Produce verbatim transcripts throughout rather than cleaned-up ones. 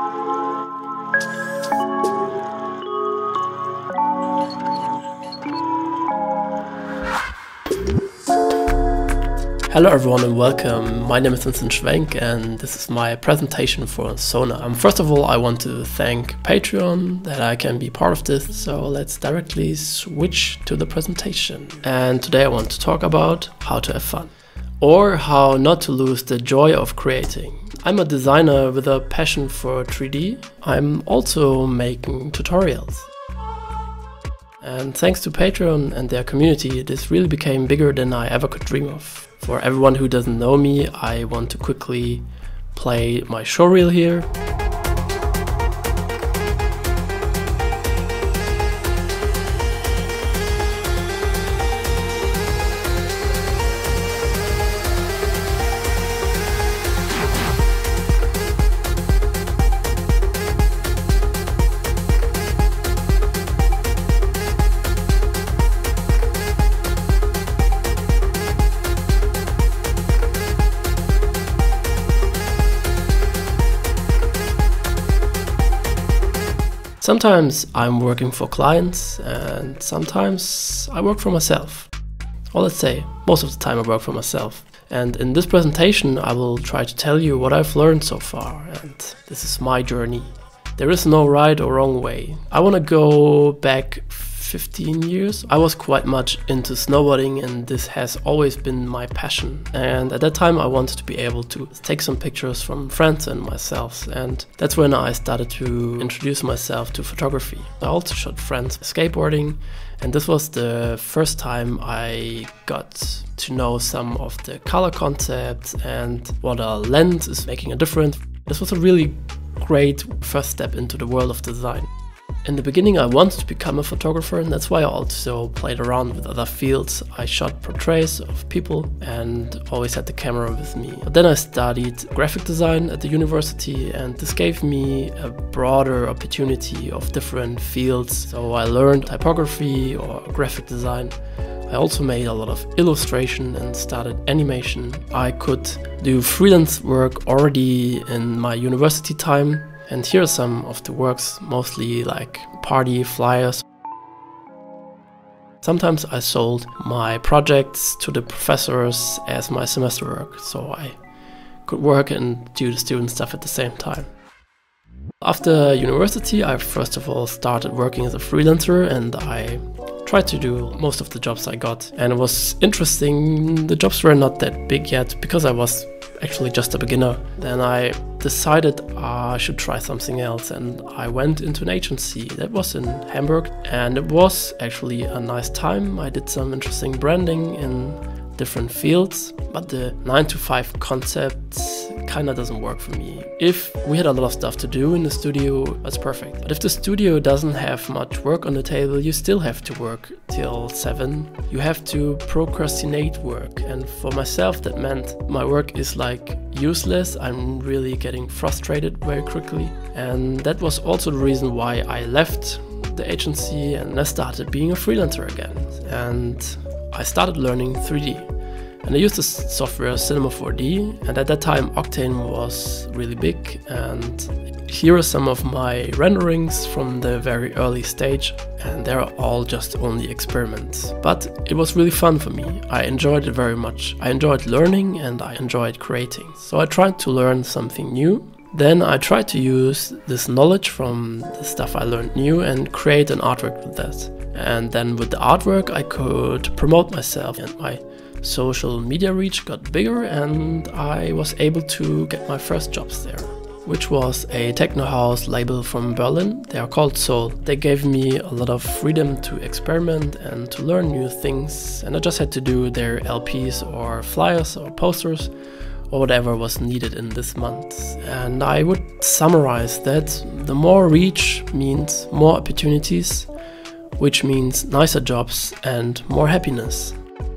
Hello everyone and welcome. My name is Vincent Schwenk and this is my presentation for Sonar. Um, first of all, I want to thank Patreon that I can be part of this, so let's directly switch to the presentation. And today I want to talk about how to have fun, or how not to lose the joy of creating. I'm a designer with a passion for three D. I'm also making tutorials. And thanks to Patreon and their community, this really became bigger than I ever could dream of. For everyone who doesn't know me, I want to quickly play my showreel here. Sometimes I'm working for clients and sometimes I work for myself. Or let's say, most of the time I work for myself. And in this presentation I will try to tell you what I've learned so far, and this is my journey. There is no right or wrong way. I want to go back fifteen years. I was quite much into snowboarding and this has always been my passion. And at that time I wanted to be able to take some pictures from friends and myself, and that's when I started to introduce myself to photography. I also shot friends skateboarding, and this was the first time I got to know some of the color concepts and what a lens is making a difference. This was a really great first step into the world of design. In the beginning I wanted to become a photographer, and that's why I also played around with other fields. I shot portraits of people and always had the camera with me. But then I studied graphic design at the university, and this gave me a broader opportunity of different fields. So I learned typography or graphic design. I also made a lot of illustration and started animation. I could do freelance work already in my university time. And here are some of the works, mostly like party flyers. Sometimes I sold my projects to the professors as my semester work, so I could work and do the student stuff at the same time. After university, I first of all started working as a freelancer, and I tried to do most of the jobs I got. And it was interesting, the jobs were not that big yet because I was actually just a beginner. Then I decided I should try something else, and I went into an agency that was in Hamburg, and it was actually a nice time. I did some interesting branding in different fields, but the nine to five concept kinda doesn't work for me. If we had a lot of stuff to do in the studio, that's perfect. But if the studio doesn't have much work on the table, you still have to work till seven. You have to procrastinate work, and for myself that meant my work is like useless. I'm really getting frustrated very quickly, and that was also the reason why I left the agency and I started being a freelancer again. And I started learning three D. And I used the software Cinema four D, and at that time Octane was really big, and here are some of my renderings from the very early stage, and they're all just only experiments. But it was really fun for me. I enjoyed it very much. I enjoyed learning and I enjoyed creating. So I tried to learn something new. Then I tried to use this knowledge from the stuff I learned new and create an artwork with that. And then with the artwork I could promote myself, and my social media reach got bigger, and I was able to get my first jobs there, which was a techno house label from Berlin. They are called Soul. They gave me a lot of freedom to experiment and to learn new things, and I just had to do their L Ps or flyers or posters or whatever was needed in this month. And I would summarize that the more reach means more opportunities, which means nicer jobs and more happiness.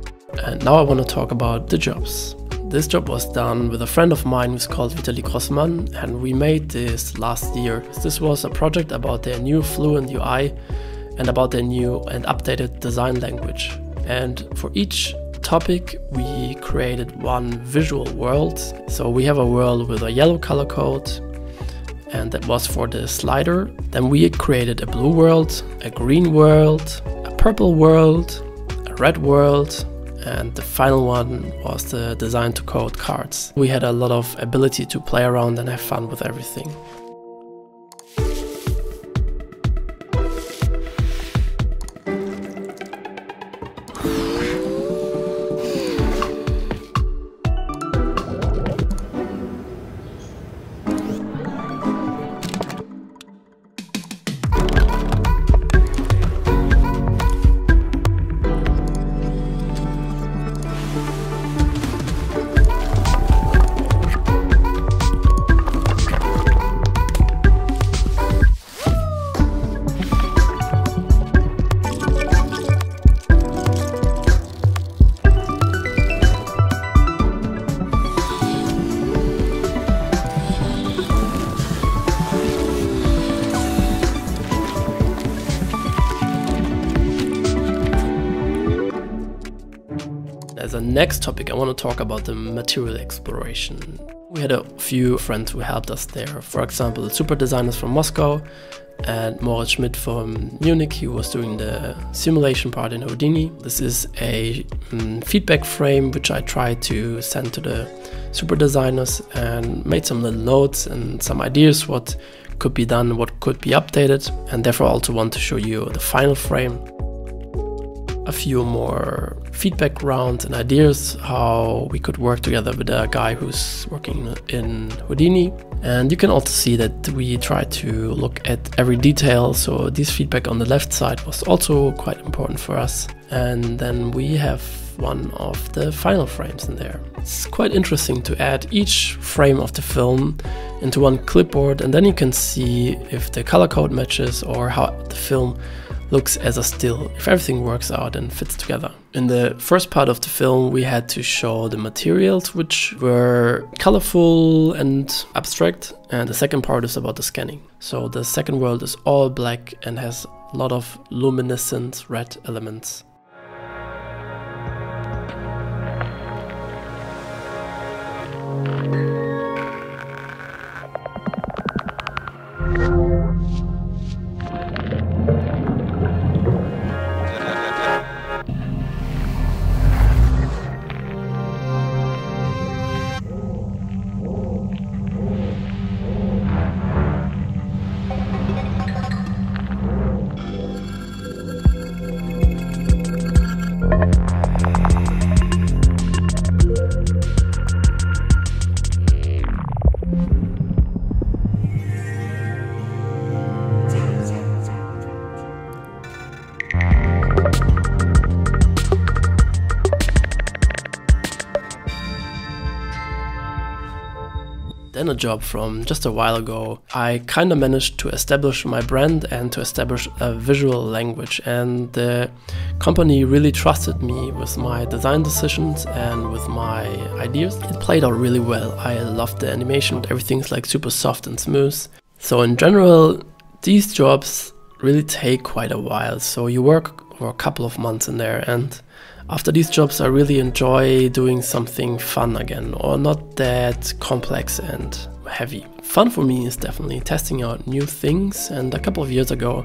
And now I want to talk about the jobs. This job was done with a friend of mine who's called Vitali Grossman, and we made this last year. This was a project about their new Fluent U I and about their new and updated design language. And for each topic we created one visual world. So we have a world with a yellow color code, and that was for the slider. Then we created a blue world, a green world, a purple world, a red world, and the final one was the design to code cards. We had a lot of ability to play around and have fun with everything. As a next topic, I want to talk about the material exploration. We had a few friends who helped us there. For example, super designers from Moscow and Moritz Schmidt from Munich. He was doing the simulation part in Houdini. This is a um, feedback frame which I tried to send to the super designers and made some little notes and some ideas what could be done, what could be updated, and therefore I also want to show you the final frame. A few more feedback rounds and ideas how we could work together with a guy who's working in Houdini. And you can also see that we try to look at every detail, so this feedback on the left side was also quite important for us. And then we have one of the final frames in there. It's quite interesting to add each frame of the film into one clipboard, and then you can see if the color code matches or how the film looks as a still, if everything works out and fits together. In the first part of the film we had to show the materials, which were colorful and abstract, and the second part is about the scanning. So the second world is all black and has a lot of luminescent red elements. Then a job from just a while ago, I kind of managed to establish my brand and to establish a visual language, and the company really trusted me with my design decisions and with my ideas. It played out really well. I loved the animation, everything's like super soft and smooth. So in general, these jobs really take quite a while, so you work for a couple of months in there, and after these jobs I really enjoy doing something fun again, or not that complex and heavy. Fun for me is definitely testing out new things, and a couple of years ago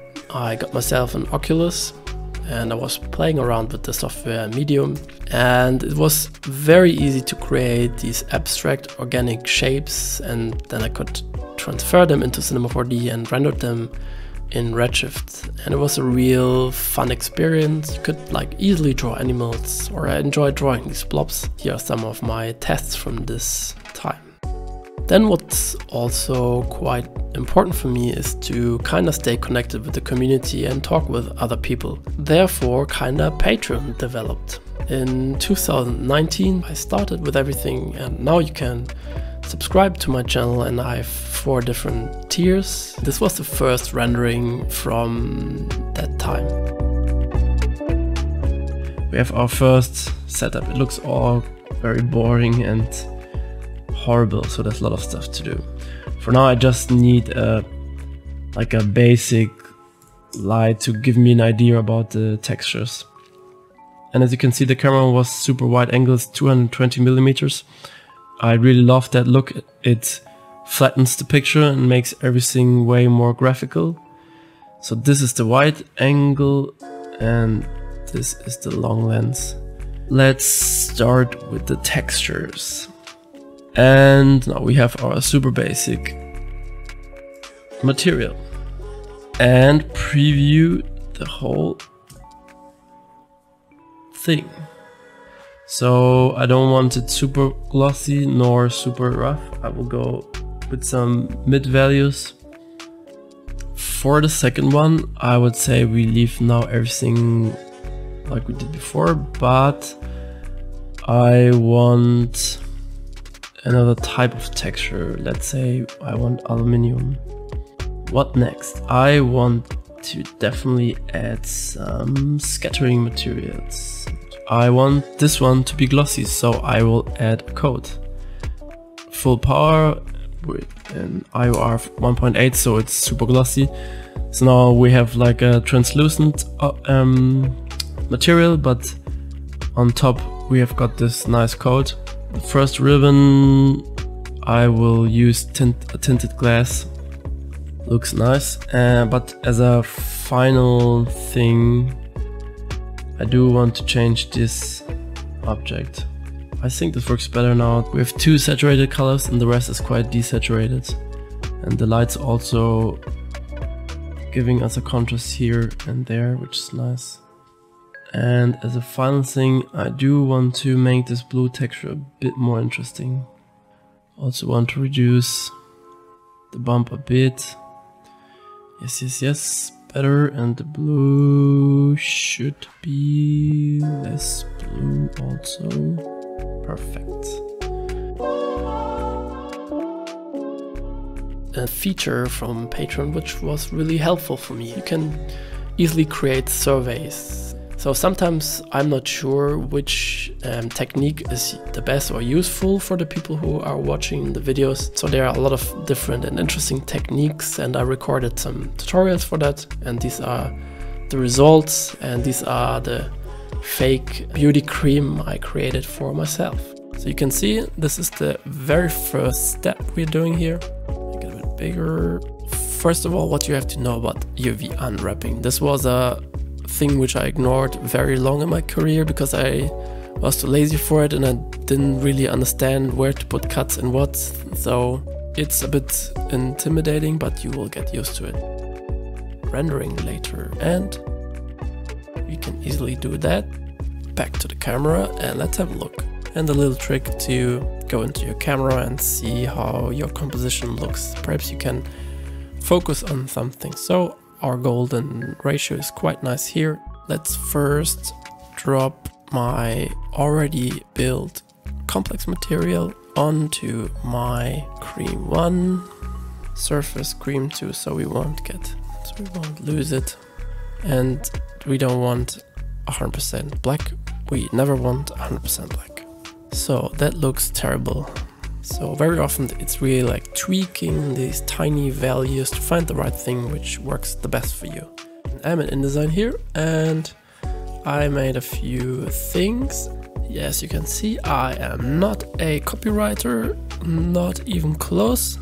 I got myself an Oculus and I was playing around with the software Medium, and it was very easy to create these abstract organic shapes, and then I could transfer them into Cinema four D and render them in Redshift, and it was a real fun experience. You could like easily draw animals, or I enjoy drawing these blobs. Here are some of my tests from this time. Then what's also quite important for me is to kind of stay connected with the community and talk with other people. Therefore, kind of Patreon developed. In two thousand nineteen I started with everything, and now you can subscribe to my channel, and I have four different tiers. This was the first rendering from that time. We have our first setup. It looks all very boring and horrible, so there's a lot of stuff to do. For now I just need a like a basic light to give me an idea about the textures. And as you can see, the camera was super wide angles, two hundred twenty millimeters. I really love that look. It flattens the picture and makes everything way more graphical. So this is the wide angle and this is the long lens. Let's start with the textures. And now we have our super basic material. And preview the whole thing. So I don't want it super glossy nor super rough. I will go with some mid values. For the second one, I would say we leave now everything like we did before, but I want another type of texture. Let's say I want aluminium. What next? I want to definitely add some scattering materials. I want this one to be glossy, so I will add a coat. Full power with an I O R one point eight, so it's super glossy. So now we have like a translucent uh, um, material, but on top we have got this nice coat. The first ribbon I will use tint a tinted glass. Looks nice, uh, but as a final thing, I do want to change this object. I think this works better now. We have two saturated colors and the rest is quite desaturated. And the light's also giving us a contrast here and there, which is nice. And as a final thing, I do want to make this blue texture a bit more interesting. Also want to reduce the bump a bit. Yes, yes, yes, better. And the blue should be less blue also. Perfect. A feature from Patreon which was really helpful for me. You can easily create surveys. So sometimes I'm not sure which um, technique is the best or useful for the people who are watching the videos. So there are a lot of different and interesting techniques, and I recorded some tutorials for that. And these are the results, and these are the fake beauty cream I created for myself. So you can see this is the very first step we're doing here. Make it a bit bigger. First of all, what you have to know about U V unwrapping. This was a thing which I ignored very long in my career because I was too lazy for it and I didn't really understand where to put cuts and what. So it's a bit intimidating, but you will get used to it. Rendering later, and you can easily do that. Back to the camera and let's have a look. And a little trick to go into your camera and see how your composition looks. Perhaps you can focus on something. So our golden ratio is quite nice here. Let's first drop my already built complex material onto my cream one, surface cream two, so we won't get, so we won't lose it. And we don't want one hundred percent black. We never want one hundred percent black. So that looks terrible. So very often it's really like tweaking these tiny values to find the right thing which works the best for you. I'm in InDesign here and I made a few things. Yes, you can see I am not a copywriter, not even close.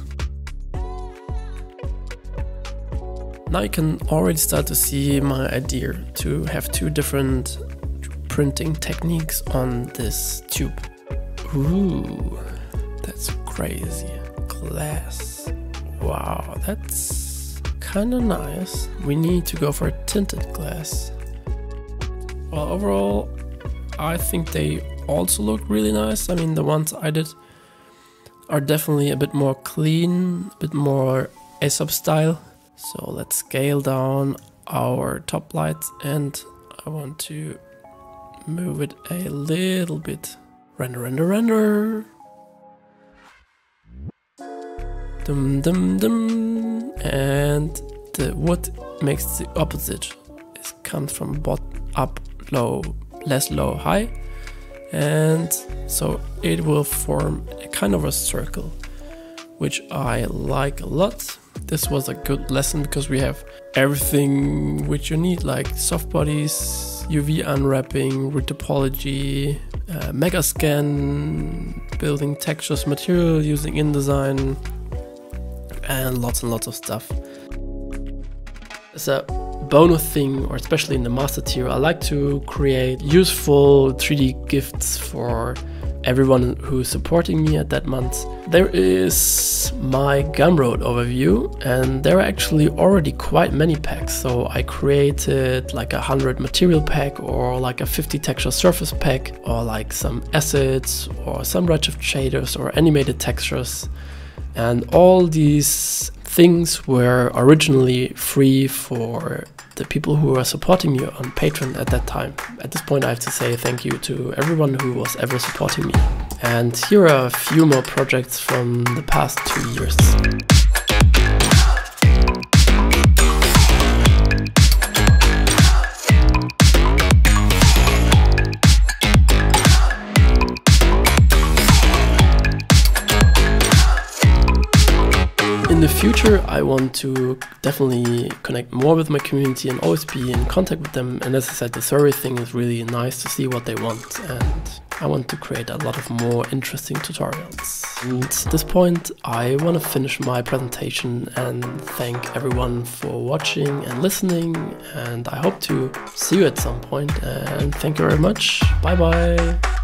Now you can already start to see my idea to have two different printing techniques on this tube. Ooh, that's crazy. Glass. Wow, that's kind of nice. We need to go for a tinted glass. Well, overall, I think they also look really nice. I mean, the ones I did are definitely a bit more clean, a bit more Aesop style. So let's scale down our top light and I want to move it a little bit. Render, render, render. Dum, dum, dum. And the wood makes the opposite. It comes from bottom up, low, less low, high. And so it will form a kind of a circle, which I like a lot. This was a good lesson because we have everything which you need, like soft bodies, U V unwrapping, retopology, uh, mega scan, building textures, material using InDesign, and lots and lots of stuff. As a bonus thing, or especially in the master tier, I like to create useful three D gifts for everyone who's supporting me at that month. There is my Gumroad overview, and there are actually already quite many packs. So I created like a hundred material pack, or like a fifty texture surface pack, or like some assets, or some redshift shaders, or animated textures. And all these things were originally free for the people who were supporting me on Patreon at that time. At this point, I have to say thank you to everyone who was ever supporting me. And here are a few more projects from the past two years. In the future, I want to definitely connect more with my community and always be in contact with them. And as I said, the survey thing is really nice to see what they want. And I want to create a lot of more interesting tutorials. And at this point, I want to finish my presentation and thank everyone for watching and listening. And I hope to see you at some point. And thank you very much. Bye bye.